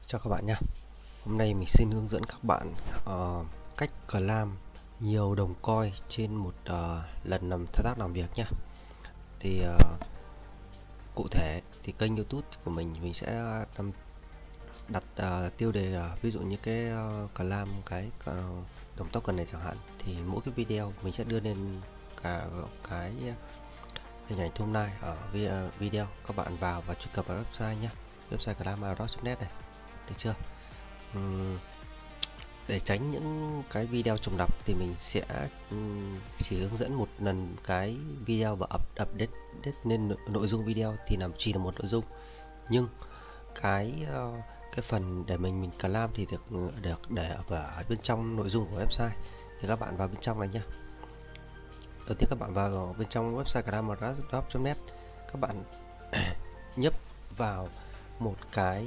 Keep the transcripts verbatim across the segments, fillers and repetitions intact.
Chào các bạn nha. Hôm nay mình xin hướng dẫn các bạn uh, cách claim nhiều đồng coin trên một uh, lần làm thao tác làm việc nhé. Thì uh, cụ thể thì kênh YouTube của mình mình sẽ đặt uh, tiêu đề uh, ví dụ như cái uh, claim cái uh, đồng token này chẳng hạn, thì mỗi cái video mình sẽ đưa lên cả cái hình ảnh thumbnail ở video. Các bạn vào và truy cập vào website nhé, website claim aerodrop chấm net này, được chưa? Uhm, để tránh những cái video trùng lặp thì mình sẽ um, chỉ hướng dẫn một lần cái video và up update nên nội dung video thì làm chỉ là một nội dung, nhưng cái uh, cái phần để mình mình claim thì được được để ở, ở bên trong nội dung của website. Thì các bạn vào bên trong này nhé. Đầu tiên các bạn vào bên trong website claim aerodrop chấm net, các bạn nhấp vào một cái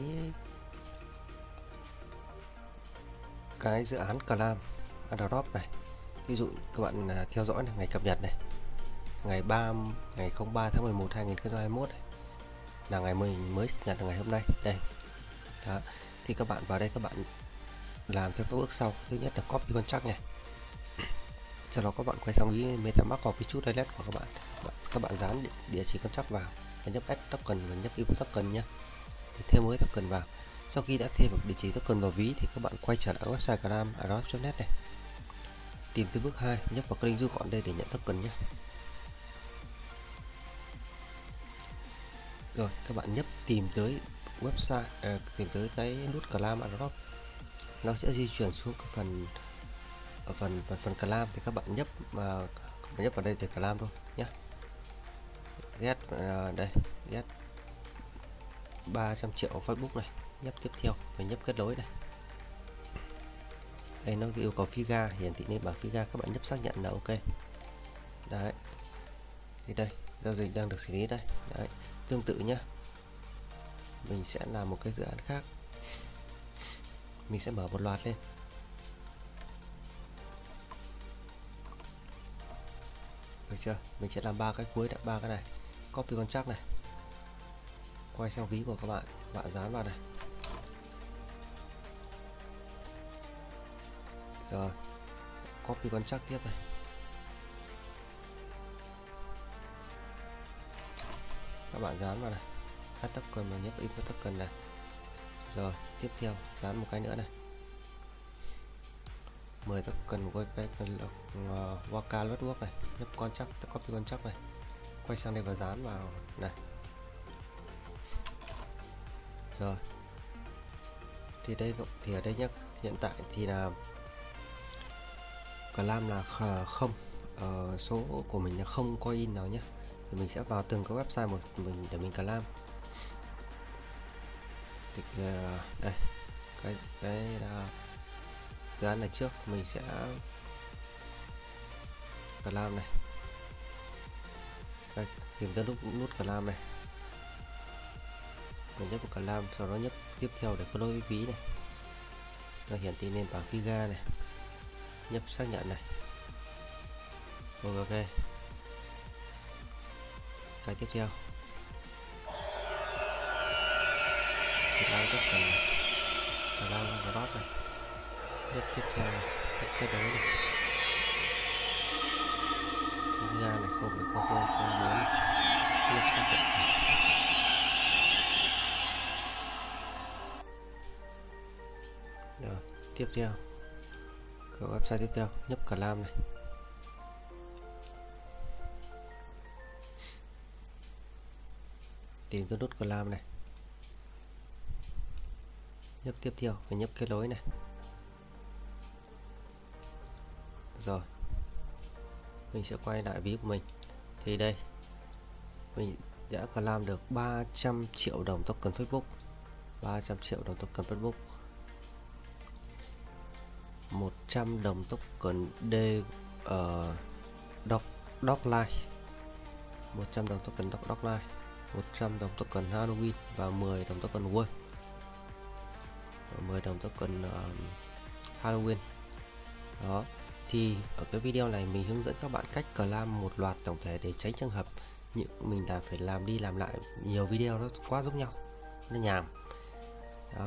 cái dự án claim aerodrop này. Ví dụ các bạn uh, theo dõi là ngày cập nhật này, ngày ba ngày không ba tháng mười một hai nghìn không trăm hai mươi mốt này, là ngày mình mới cập nhật là ngày hôm nay đây. Đó. Thì các bạn vào đây, các bạn làm theo các bước sau. Thứ nhất là copy contract này, sau đó các bạn quay sang với MetaMask hoặc cái chút wallet của các bạn, các bạn dán địa chỉ contract vào và nhấp add token và nhấp import token nhé, để thêm mới token vào. Sau khi đã thêm một địa chỉ token vào ví thì các bạn quay trở lại website claim aerodrop chấm net này, tìm tới bước hai, nhấp vào cái link rút gọn đây để nhận token nhé. Rồi các bạn nhấp tìm tới website à, tìm tới cái nút claim aerodrop, nó sẽ di chuyển xuống cái phần ở phần phần phần claim, thì các bạn nhấp vào uh, nhấp vào đây để claim thôi nhé. Get uh, đây get ba trăm triệu Facebook này, nhấp tiếp theo và nhấp kết nối này. Đây nó yêu cầu Figa, hiển thị lên bảng Figa, các bạn nhấp xác nhận là ok. Đấy. Thì đây, giao dịch đang được xử lý đây. Đấy, tương tự nhá. Mình sẽ làm một cái dự án khác. Mình sẽ mở một loạt lên. Được chưa? Mình sẽ làm ba cái cuối đã, ba cái này. Copy contract này. Quay sang ví của các bạn, bạn dán vào này. Rồi, copy contract tiếp này. Các bạn dán vào này, add token và nhấp import token này. Rồi, tiếp theo dán một cái nữa này. mười token một cái cái uh, Waka Network này, nhấp contract, copy contract này. Quay sang đây và dán vào này. Rồi. Thì đây thì ở đây nhé, hiện tại thì là claim là không, uh, số của mình là không coin nào nhé. Thì mình sẽ vào từng cái website một mình để mình claim. Thì, uh, đây cái cái uh, dự án này trước mình sẽ claim này. Đây, tìm tới nút nút claim này, mình nhấp vào claim, sau đó nhấp tiếp theo để có lối ví này, nó hiển thị lên bảng Figa này, nhấp xác nhận này. Ok, cái tiếp theo claim token này, claim aerodrop này, nhấp tiếp theo này, nhấp kết nối này, Figa này không phải không không không muốn, nhấp xác nhận này. Rồi, tiếp theo các website tiếp theo, nhấp claim này, tìm tới nút claim này, nhấp tiếp theo và nhấp kết nối này. Rồi mình sẽ quay lại ví của mình, thì đây mình đã claim được ba trăm triệu đồng token Facebook, ba trăm triệu đồng token Facebook, một trăm đồng token D uh, Doc Docline, một trăm đồng token Doc Docline, một trăm đồng token Halloween và mười đồng token World, mười đồng token uh, Halloween. Đó, thì ở cái video này mình hướng dẫn các bạn cách claim một loạt tổng thể để tránh trường hợp như mình đã phải làm đi làm lại nhiều video nó quá giống nhau, nó nhàm. Đó,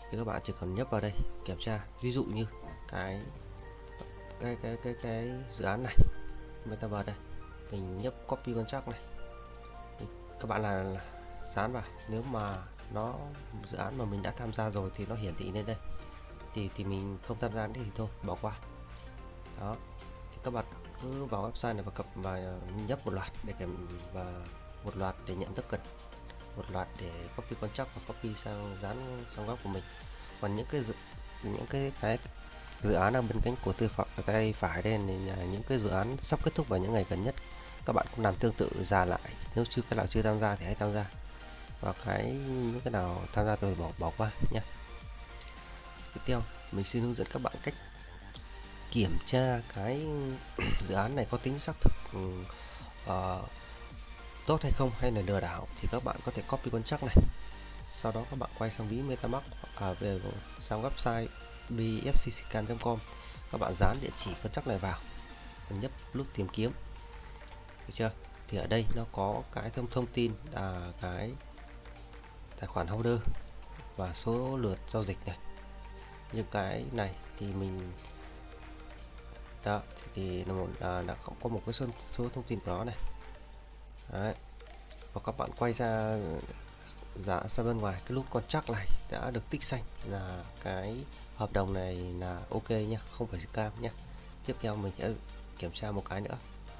thì các bạn chỉ cần nhấp vào đây kiểm tra. Ví dụ như cái cái cái cái cái dự án này Metaverse đây, mình nhấp copy contract này, các bạn là, là dán vào. Nếu mà nó dự án mà mình đã tham gia rồi thì nó hiển thị lên đây, thì thì mình không tham gia thì thôi bỏ qua. Đó, thì các bạn cứ vào website này và cập và nhấp một loạt để kiểm và một loạt để nhận token, một loạt để copy contract và copy sang dán trong web của mình. Còn những cái dự những cái cái dự án ở bên cạnh của tay phải, tay phải đây nên là những cái dự án sắp kết thúc vào những ngày gần nhất. Các bạn cũng làm tương tự ra lại, nếu chưa cái nào chưa tham gia thì hãy tham gia, và cái những cái nào tham gia tôi bỏ bỏ qua nhé. Tiếp theo mình xin hướng dẫn các bạn cách kiểm tra cái dự án này có tính xác thực uh, tốt hay không, hay là lừa đảo. Thì các bạn có thể copy contract này, sau đó các bạn quay sang ví MetaMask, à, về sang website b s c scan chấm com, các bạn dán địa chỉ contract này vào, nhấp nút tìm kiếm, được chưa? Thì ở đây nó có cái thông thông tin là cái tài khoản holder và số lượt giao dịch này. Như cái này thì mình đó thì là một à, đã có một cái số, số thông tin của nó này. Đấy. Và các bạn quay ra giá ra bên ngoài, cái nút contract này đã được tích xanh là cái hợp đồng này là ok nhá, không phải scam nhá. Tiếp theo mình sẽ kiểm tra một cái nữa.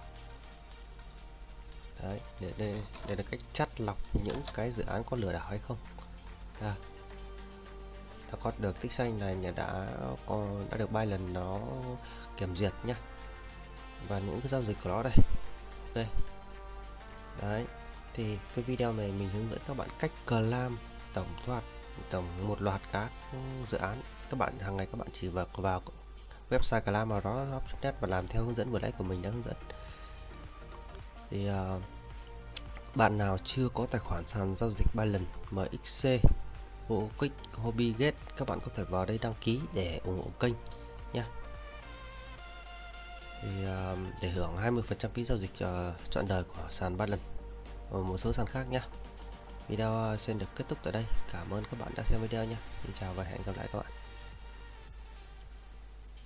Đấy, để đây đây là cách chắt lọc những cái dự án có lừa đảo hay không. Đây, đã có được tích xanh này nhà đã có đã được ba lần nó kiểm duyệt nhá, và những cái giao dịch của nó đây. Đây. Đấy, thì cái video này mình hướng dẫn các bạn cách claim tổng thoát tổng một loạt các dự án. Các bạn hàng ngày các bạn chỉ vào vào website claim vào đó net và làm theo hướng dẫn vừa nãy của mình đã hướng dẫn. Thì uh, bạn nào chưa có tài khoản sàn giao dịch Binance, em ích xê, OKX, Hobbyget, các bạn có thể vào đây đăng ký để ủng hộ kênh nha. Thì uh, để hưởng hai mươi phần trăm phí giao dịch uh, trọn đời của sàn Binance và một số sàn khác nhé. Video uh, xin được kết thúc tại đây. Cảm ơn các bạn đã xem video nhé. Xin chào và hẹn gặp lại các bạn.